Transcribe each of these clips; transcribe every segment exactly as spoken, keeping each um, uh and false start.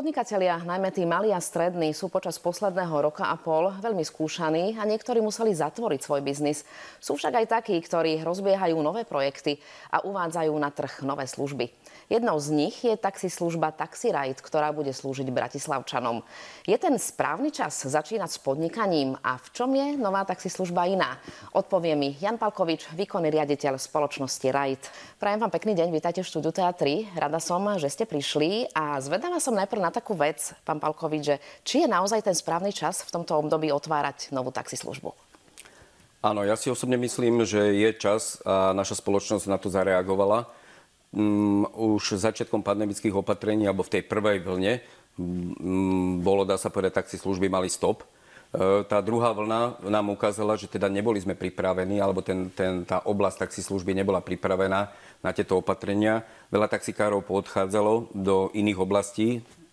Podnikatelia, najmä tí malí a strední, sú počas posledného roka a pol veľmi skúšaní a niektorí museli zatvoriť svoj biznis. Sú však aj takí, ktorí rozbiehajú nové projekty a uvádzajú na trh nové služby. Jednou z nich je taxislužba TaxiRide, ktorá bude slúžiť bratislavčanom. Je ten správny čas začínať s podnikaním a v čom je nová taxislužba iná? Odpovie mi Jan Palkovič, výkonný riaditeľ spoločnosti Ride. Prajem vám pekný deň, vítajte v štúdiu té á tri. Rada som, že ste prišli a zvedavá som najprv na takú vec, pán Palkovič, že či je naozaj ten správny čas v tomto období otvárať novú taxislužbu? Áno, ja si osobne myslím, že je čas a naša spoločnosť na to zareagovala. Um, už začiatkom pandemických opatrení, alebo v tej prvej vlne, um, bolo, dá sa povedať, taxislužby mali stop. Uh, tá druhá vlna nám ukázala, že teda neboli sme pripravení, alebo ten, ten, tá oblasť taxislužby nebola pripravená na tieto opatrenia. Veľa taxikárov poodchádzalo do iných oblastí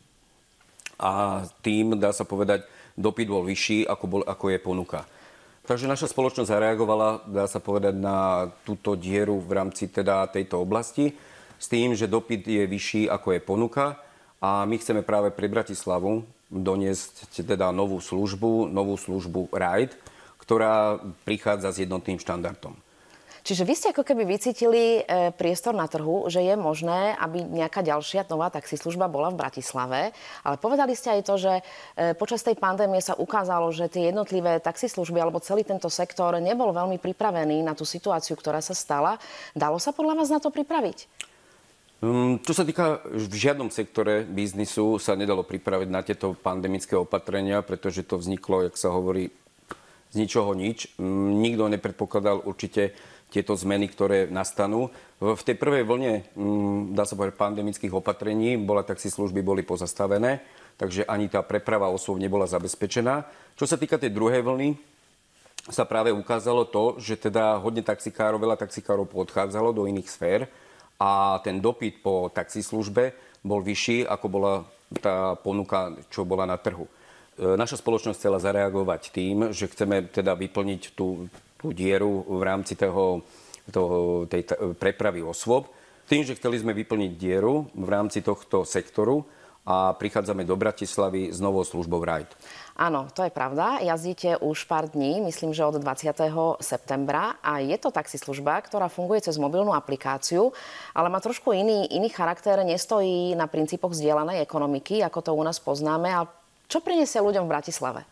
a tým, dá sa povedať, dopyt bol vyšší, ako, bol, ako je ponuka. Takže naša spoločnosť zareagovala, dá sa povedať, na túto dieru v rámci teda tejto oblasti s tým, že dopyt je vyšší, ako je ponuka a my chceme práve pre Bratislavu doniesť teda novú službu, novú službu Ride, ktorá prichádza s jednotným štandardom. Čiže vy ste ako keby vycítili e, priestor na trhu, že je možné, aby nejaká ďalšia nová taxislužba bola v Bratislave. Ale povedali ste aj to, že e, počas tej pandémie sa ukázalo, že tie jednotlivé taxislužby alebo celý tento sektor nebol veľmi pripravený na tú situáciu, ktorá sa stala. Dalo sa podľa vás na to pripraviť? Um, čo sa týka, v žiadnom sektore biznisu sa nedalo pripraviť na tieto pandemické opatrenia, pretože to vzniklo, jak sa hovorí, z ničoho nič. Um, nikto nepredpokladal určite tieto zmeny, ktoré nastanú. V tej prvej vlne, dá sa povedať, pandemických opatrení, bola taxislužby boli pozastavené, takže ani tá preprava osôb nebola zabezpečená. Čo sa týka tej druhej vlny, sa práve ukázalo to, že teda hodne taxikárov, veľa taxikárov odchádzalo do iných sfér a ten dopyt po taxislužbe bol vyšší, ako bola tá ponuka, čo bola na trhu. Naša spoločnosť chcela zareagovať tým, že chceme teda vyplniť tú tú dieru v rámci toho, toho, tej prepravy osôb. Tým, že chceli sme vyplniť dieru v rámci tohto sektoru a prichádzame do Bratislavy s novou službou Ride. Áno, to je pravda. Jazdíte už pár dní, myslím, že od dvadsiateho septembra a je to taxislužba, ktorá funguje cez mobilnú aplikáciu, ale má trošku iný, iný charakter, nestojí na princípoch zdieľanej ekonomiky, ako to u nás poznáme. A čo prinesie ľuďom v Bratislave?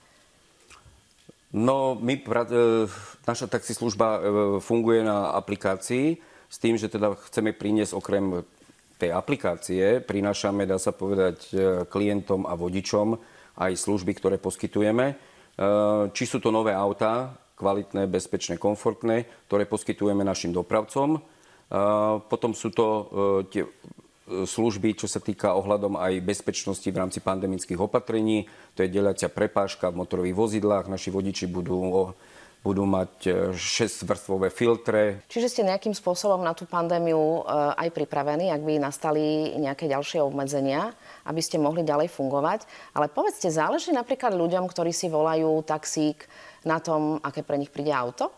No, my, naša taxislužba funguje na aplikácii s tým, že teda chceme priniesť okrem tej aplikácie, prinášame, dá sa povedať, klientom a vodičom aj služby, ktoré poskytujeme. Či sú to nové autá, kvalitné, bezpečné, komfortné, ktoré poskytujeme našim dopravcom. Potom sú to tie služby, čo sa týka ohľadom aj bezpečnosti v rámci pandemických opatrení. To je deliacia prepážka v motorových vozidlách. Naši vodiči budú, budú mať šesťvrstvové filtre. Čiže ste nejakým spôsobom na tú pandémiu aj pripravení, ak by nastali nejaké ďalšie obmedzenia, aby ste mohli ďalej fungovať. Ale povedzte, záleží napríklad ľuďom, ktorí si volajú taxík, na tom, aké pre nich príde auto?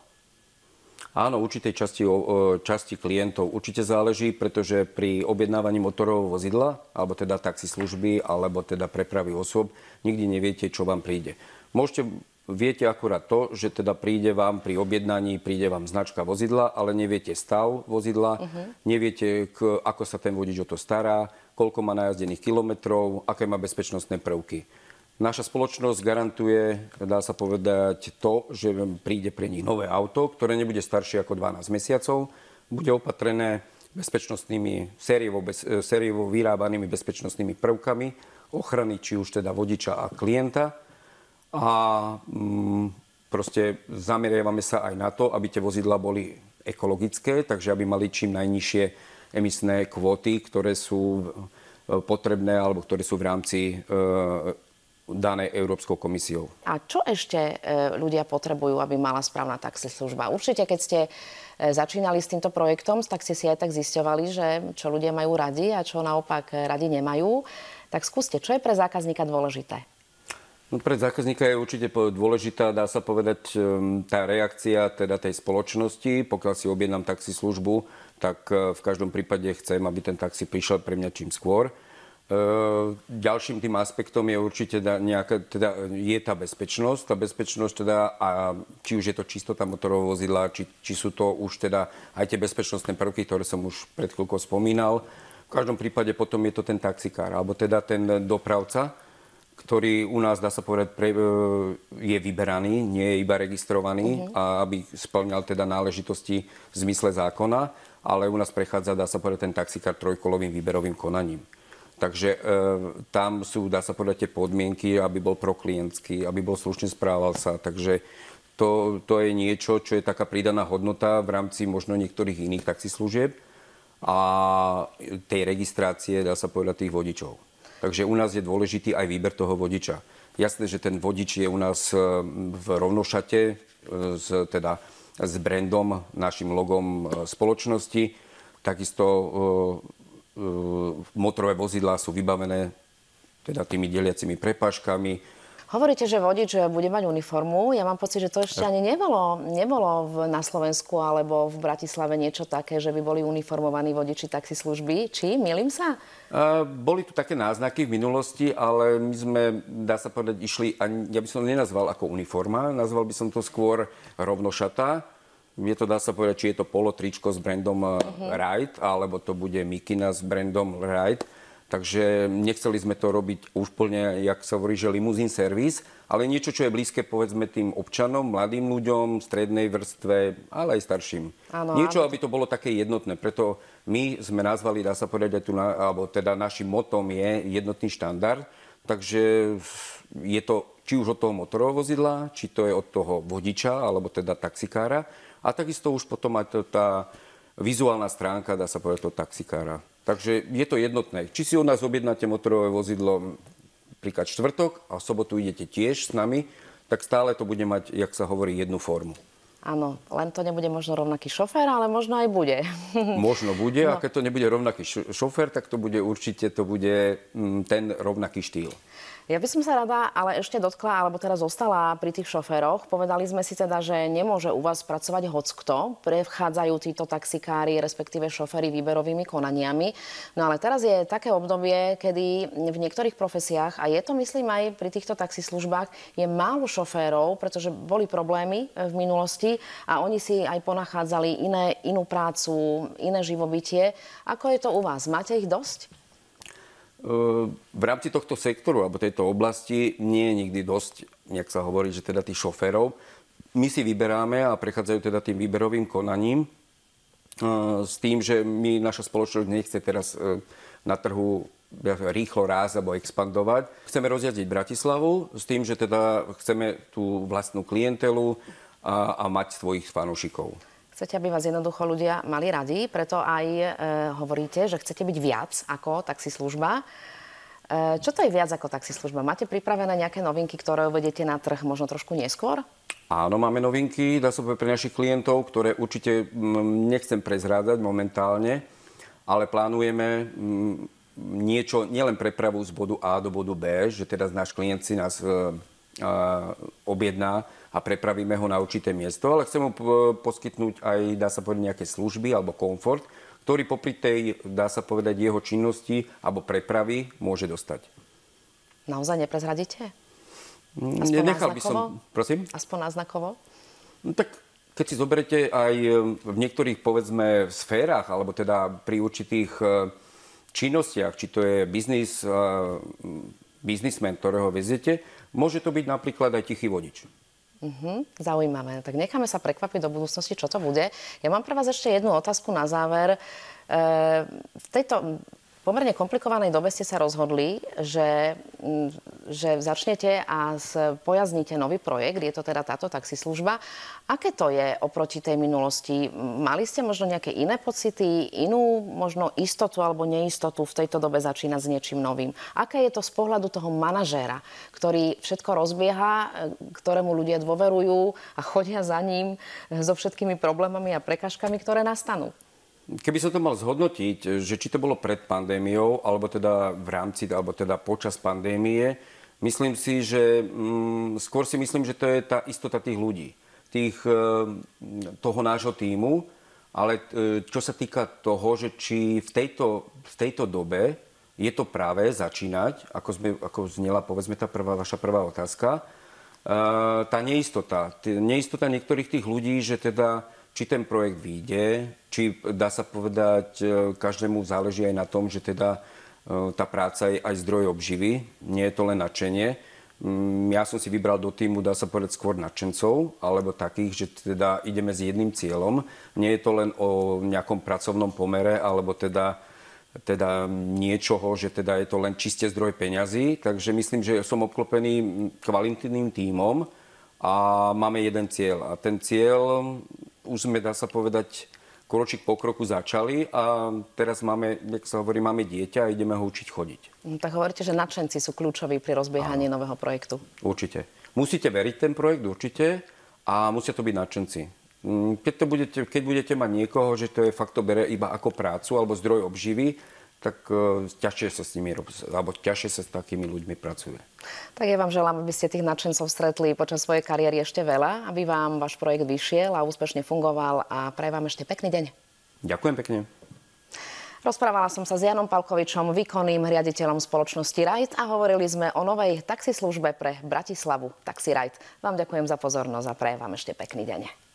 Áno, určitej časti, časti klientov určite záleží, pretože pri objednávaní motorového vozidla, alebo teda taxislužby, alebo teda prepravy osôb, nikdy neviete, čo vám príde. Môžete, viete akurát to, že teda príde vám pri objednaní, príde vám značka vozidla, ale neviete stav vozidla, uh-huh. neviete, k, ako sa ten vodič o to stará, koľko má najazdených kilometrov, aké má bezpečnostné prvky. Naša spoločnosť garantuje, dá sa povedať, to, že príde pre nich nové auto, ktoré nebude staršie ako dvanásť mesiacov, bude opatrené bezpečnostnými, sériovo, bez, sériovo vyrábanými bezpečnostnými prvkami ochrany, či už teda vodiča a klienta. A mm, proste zameriavame sa aj na to, aby tie vozidlá boli ekologické, takže aby mali čím najnižšie emisné kvóty, ktoré sú potrebné alebo ktoré sú v rámci e, danej Európskou komisiou. A čo ešte ľudia potrebujú, aby mala správna taxislužba? Určite, keď ste začínali s týmto projektom, tak ste si aj tak zisťovali, že čo ľudia majú radi a čo naopak radi nemajú. Tak skúste, čo je pre zákazníka dôležité? No, pre zákazníka je určite dôležitá, dá sa povedať, tá reakcia teda tej spoločnosti. Pokiaľ si objednám taxislužbu, tak v každom prípade chcem, aby ten taxi prišiel pre mňa čím skôr. Ďalším tým aspektom je určite nejaká, teda je tá bezpečnosť. Tá bezpečnosť teda, a či už je to čistota motorového vozidla, či, či sú to už teda aj tie bezpečnostné prvky, ktoré som už pred chvíľkou spomínal. V každom prípade potom je to ten taxikár, alebo teda ten dopravca, ktorý u nás, dá sa povedať, pre, je vyberaný, nie je iba registrovaný, uh-huh. a aby spĺňal teda náležitosti v zmysle zákona, ale u nás prechádza, dá sa povedať, ten taxikár trojkolovým výberovým konaním. Takže e, tam sú, dá sa povedať, tie podmienky, aby bol proklientský, aby bol slušne správal sa. Takže to, to je niečo, čo je taká pridaná hodnota v rámci možno niektorých iných taxislúžieb a tej registrácie, dá sa povedať, tých vodičov. Takže u nás je dôležitý aj výber toho vodiča. Jasné, že ten vodič je u nás v rovnošate, s, teda s brandom, našim logom spoločnosti. Takisto motorové vozidlá sú vybavené teda tými deliacimi prepážkami. Hovoríte, že vodič bude mať uniformu. Ja mám pocit, že to ešte ani nebolo, nebolo v, na Slovensku alebo v Bratislave niečo také, že by boli uniformovaní vodiči taxislužby. Či? Mýlim sa? Uh, boli tu také náznaky v minulosti, ale my sme, dá sa povedať, išli, ani, ja by som to nenazval ako uniforma, nazval by som to skôr rovnošata. Je to, dá sa povedať, či je to polotričko s brandom uh-huh. Ride, alebo to bude mikina s brandom Ride. Takže nechceli sme to robiť úplne, jak sa hovorí, že limuzín servis, ale niečo, čo je blízke, povedzme, tým občanom, mladým ľuďom, strednej vrstve, ale aj starším. Áno, niečo, áno. Aby to bolo také jednotné. Preto my sme nazvali, dá sa povedať, aj tu, alebo teda našim motom je jednotný štandard. Takže je to či už od toho motorového vozidla, či to je od toho vodiča, alebo teda taxikára. A takisto už potom aj to, tá vizuálna stránka, dá sa povedať, toho taxikára. Takže je to jednotné. Či si od nás objednáte motorové vozidlo príklad štvrtok a v sobotu idete tiež s nami, tak stále to bude mať, jak sa hovorí, jednu formu. Áno, len to nebude možno rovnaký šofér, ale možno aj bude. Možno bude, no. A keď to nebude rovnaký šofér, tak to bude určite to bude ten rovnaký štýl. Ja by som sa rada ale ešte dotkla, alebo teraz zostala pri tých šoféroch. Povedali sme si teda, že nemôže u vás pracovať hockto. Prechádzajú títo taxikári, respektíve šoféri výberovými konaniami. No ale teraz je také obdobie, kedy v niektorých profesiách, a je to myslím aj pri týchto taxislužbách, je málo šoférov, pretože boli problémy v minulosti a oni si aj ponachádzali iné, inú prácu, iné živobytie. Ako je to u vás? Máte ich dosť? V rámci tohto sektoru alebo tejto oblasti nie je nikdy dosť, nejak sa hovorí, že teda tých šoférov. My si vyberáme a prechádzajú teda tým výberovým konaním s tým, že my, naša spoločnosť nechce teraz na trhu rýchlo rásť alebo expandovať. Chceme rozjazdiť Bratislavu s tým, že teda chceme tú vlastnú klientelu a, a mať svojich fanúšikov. Chcete, aby vás jednoducho ľudia mali radi, preto aj e, hovoríte, že chcete byť viac ako taxislužba. E, čo to je viac ako taxislužba? Máte pripravené nejaké novinky, ktoré uvedete na trh možno trošku neskôr? Áno, máme novinky, dá sa povedať, pre našich klientov, ktoré určite m, nechcem prezrádzať momentálne, ale plánujeme m, niečo, nielen prepravu z bodu A do bodu B, že teda náš klient si nás e, e, objedná a prepravíme ho na určité miesto, ale chcem mu poskytnúť aj, dá sa povedať, nejaké služby alebo komfort, ktorý popri tej, dá sa povedať, jeho činnosti alebo prepravy môže dostať. Naozaj neprezradíte? Aspoň Nechal náznakovo? by som, prosím? Aspoň náznakovo? No, tak keď si zoberete aj v niektorých, povedzme, sférach, alebo teda pri určitých činnostiach, či to je biznis, biznismen, ktorého veziete, môže to byť napríklad aj tichý vodič. Uh-huh, zaujímavé. Tak necháme sa prekvapiť do budúcnosti, čo to bude. Ja mám pre vás ešte jednu otázku na záver. E, v tejto pomerne komplikovanej dobe ste sa rozhodli, že, že začnete a pojazdníte nový projekt, je to teda táto taxislužba. Aké to je oproti tej minulosti? Mali ste možno nejaké iné pocity, inú možno istotu alebo neistotu v tejto dobe začínať s niečím novým? Aké je to z pohľadu toho manažéra, ktorý všetko rozbieha, ktorému ľudia dôverujú a chodia za ním so všetkými problémami a prekažkami, ktoré nastanú? Keby som to mal zhodnotiť, že či to bolo pred pandémiou, alebo teda v rámci, alebo teda počas pandémie, myslím si, že mm, skôr si myslím, že to je tá istota tých ľudí, tých, e, toho nášho tímu, ale e, čo sa týka toho, že či v tejto, v tejto dobe je to práve začínať, ako, sme, ako znela, povedzme, tá prvá, vaša prvá otázka, uh, tá neistota. T- neistota niektorých tých ľudí, že teda, či ten projekt vyjde, či dá sa povedať, každému záleží aj na tom, že teda uh, tá práca je aj zdroj obživy, nie je to len nadšenie. Um, ja som si vybral do týmu, dá sa povedať, skôr nadšencov, alebo takých, že teda ideme s jedným cieľom. Nie je to len o nejakom pracovnom pomere, alebo teda teda niečoho, že teda je to len čiste zdroj peňazí. Takže myslím, že som obklopený kvalitným tímom a máme jeden cieľ. A ten cieľ, už sme, dá sa povedať, kročík po kroku začali a teraz máme, jak sa hovorí, máme dieťa a ideme ho učiť chodiť. Tak hovoríte, že nadšenci sú kľúčoví pri rozbiehaní Áno. nového projektu. Určite. Musíte veriť ten projekt, určite, a musia to byť nadšenci. Keď, to budete, keď budete mať niekoho, že to je fakt to bere iba ako prácu alebo zdroj obživy, tak uh, ťažšie sa s nimi, alebo ťažšie sa s takými ľuďmi pracuje. Tak ja vám želám, aby ste tých nadšencov stretli počas svojej kariéry ešte veľa, aby vám váš projekt vyšiel a úspešne fungoval a prajem vám ešte pekný deň. Ďakujem pekne. Rozprávala som sa s Janom Palkovičom, výkonným riaditeľom spoločnosti Ride, a hovorili sme o novej taxislužbe pre Bratislavu Taxi Ride. Vám ďakujem za pozornosť a prajem vám ešte pekný deň.